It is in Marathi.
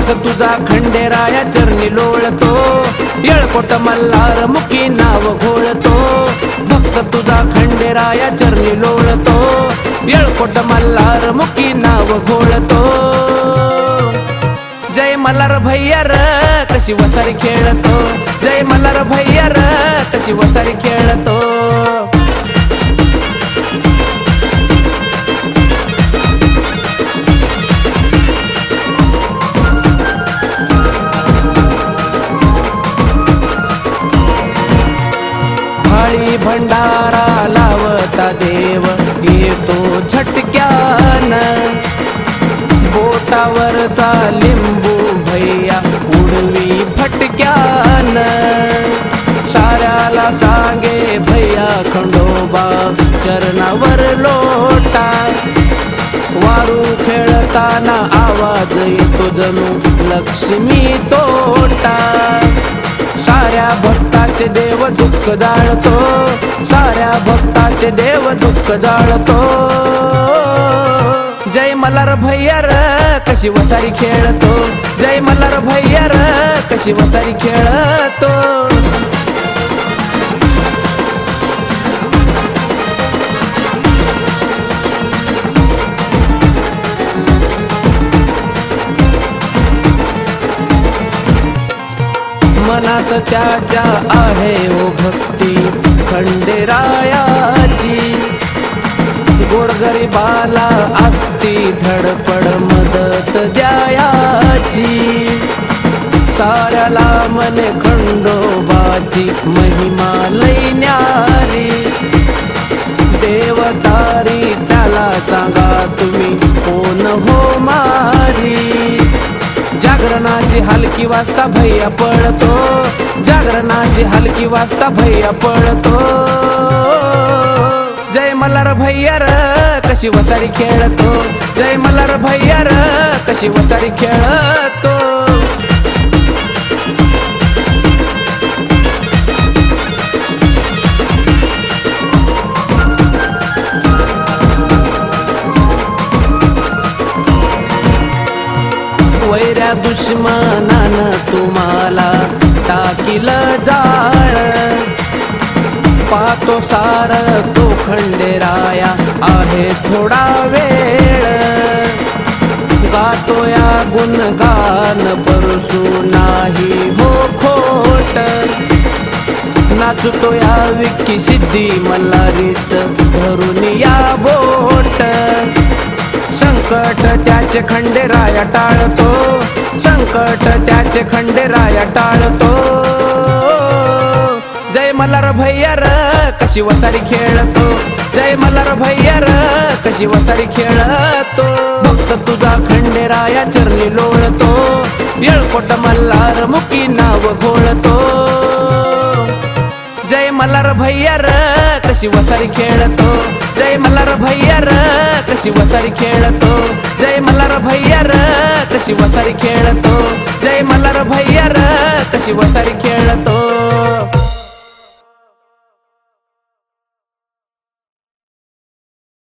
भक्त तुझा खंडेराया चरणी लोळतो, येळकोट मल्हार मुखी नाव घोळतो। भक्त तुझा खंडेराया चरणी लोळतो, येळकोट मल्हार मुखी नाव घोळतो। जय मल्हार भैया र कशी वसारी खेळतो, जय मल्हार भैया र कशी वसारी खेळतो। भाळी भंडारा लावता देव येतो झटक्यान, बोटावरचा लिंबू भैया उडवी फटक्यान। साऱ्याला सांगे भैया खंडोबा चरणावर लोटा, वारू खेळताना आवाज येतो जणू लक्ष्मी तोटा। साऱ्या भक्ताचे देव दुःख जाळतो, साऱ्या भक्ताचे देव दुःख जाळतो। जय मल्हार भैया र कशी वसारी खेळतो, जय मल्हार भैया र कशी वसारी खेळतो। मनात त्याच्या आहे ओ भक्ती खंडेरायाची, गोरगरिबाला असती धडपड मदत द्यायाची। साऱ्याला मने खंडोबाची महिमा लई न्यारी, देवतारी त्याला सांगा तुम्ही कोण हो मारी। जागरणाची हलकी वाजता भैया पळतो, जागरणाची हलकी वाजता भैया पळतो। जय मल्हार भैया र कशी वसारी खेळतो, जय मल्हार भैया र कशी वसारी खेळतो। वैऱ्या दुश्मनानं तुम्हाला टाकील जाळ, पाहतो सार तो खंडेराया आहे थोडा वेळ। गातो या गुणगान परसू नाही हो खोट, नाचतो या विक्की सिद्धी मल्हारीत धरून या बोट। संकट त्याचे खंडेराया टाळतो, संकट त्याचे खंडेराया टाळतो। जय मल्हार भैया र कशी वसारी खेळतो, जय मल्हार भैया र कशी वसारी खेळतो। भक्त तुझा खंडेराया चरणी लोळतो, येळकोट मल्हार मुखी नाव घोळतो। जय मल्हार भैया र कशी वसारी खेळतो, जय मल्हार भैया र कशी वसारी खेळतो, जय मल्हार भैया र कशी वसारी खेळतो, जय मल्हार भैया र कशी वसारी खेळतो।